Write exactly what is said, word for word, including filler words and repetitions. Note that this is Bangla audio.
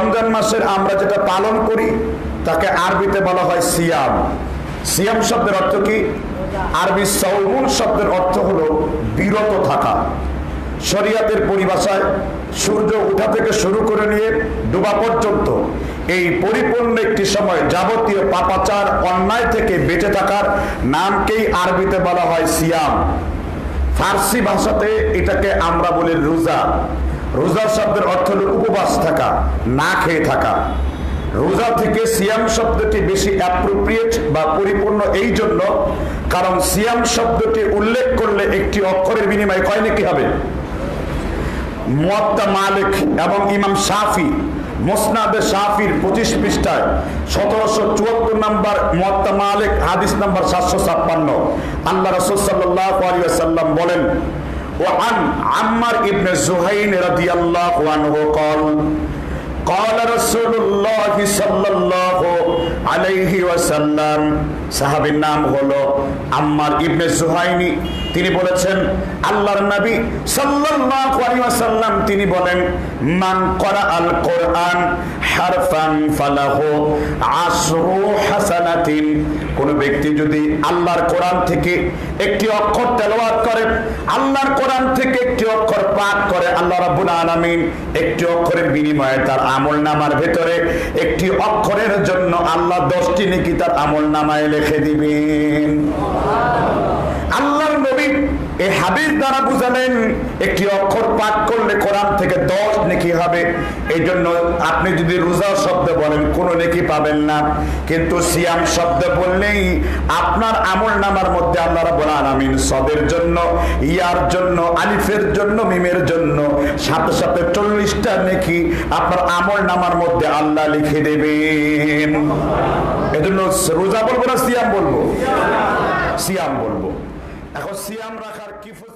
রমজান মাসের আমরা যেটা পালন করি তাকে আরবিতে বলা হয় সিয়াম। সিয়াম শব্দের অর্থ কি? আরবি সাওমুন শব্দের অর্থ হলো বিরত থাকা। শরিয়াতের পরিভাষায় সূর্য ওঠা থেকে শুরু করে নিয়ে ডোবা পর্যন্ত এই পরিপূর্ণ একটি সময় যাবতীয় পাপাচার অন্যায় থেকে বেঁচে থাকার নামকেই আরবিতে বলা হয় সিয়াম। ফার্সি ভাষাতে এটাকে আমরা বলি রোজা। রোজা শব্দের অর্থ হলো উপবাস থাকা, না খেয়ে থাকা। রোজা থেকে সিয়াম শব্দটি বেশি অ্যাপ্রোপ্রিয়েট বা পরিপূর্ণ এই জন্য কারণ সিয়াম শব্দটি উল্লেখ করলে একটি অক্ষরের বিনিময়ে কয় নেকি হবে। মুয়াত্তা মালিক এবং ইমাম শাফি মুসনাদে শাফির পঁচিশ পৃষ্ঠায় সতেরোশো চুয়াত্তর নম্বর মুয়াত্তা মালিক হাদিস নম্বর সাতশো ছাপ্পান্ন আল্লাহ রাসূল সাল্লাল্লাহু আলাইহি ওয়াসাল্লাম বলেন, ওয়ান আম্মার ইবনে জুহাইন রাদিয়াল্লাহু আনহু قال قال رسول الله صلى الله عليه وسلم, সাহাবীর নাম হলো আম্মার ইবনে জুহাইনি। তিনি বলেছেন আল্লাহর নবী সাল্লাল্লাহু আলাইহি ওয়াসাল্লাম তিনি বলেন, মান ক্বারা আল কোরআন হারফান ফালাহু আশরু হাসানাতিন, কোন ব্যক্তি যদি আল্লাহর কোরআন থেকে একটি অক্ষর তেলাওয়াত করে, আল্লাহর কোরআন থেকে একটি অক্ষর পাঠ করে, আল্লাহ রাব্বুল আলামিন একটি অক্ষরের বিনিময়ে তার আমলনামার ভিতরে একটি অক্ষরের জন্য আল্লাহ দশটি নেকি তার আমলনামায় লিখে দিবেন। আল্লাহর নবী এই হাদিস দ্বারা বুঝালেন একটি অক্ষর পাঠ করলে কোরআন থেকে দশ নেকি হবে। এই জন্য আপনি যদি রোজা শব্দ বলেন কোনো নেকি পাবেন না, কিন্তু সিয়াম শব্দ বললেই আপনার আমলনামার মধ্যে আল্লাহ রাব্বুল আলামিন সদের জন্য, ইয়ার জন্য, আলিফের জন্য, মিমের জন্য সাথে সাথে চল্লিশটা নেকি আপনার আমলনামার মধ্যে আল্লাহ লিখে দেবেন। এজন্য রোজা বলবো না সিয়াম বলবো? সিয়াম বলবো। এখন সিয়াম রাখার কি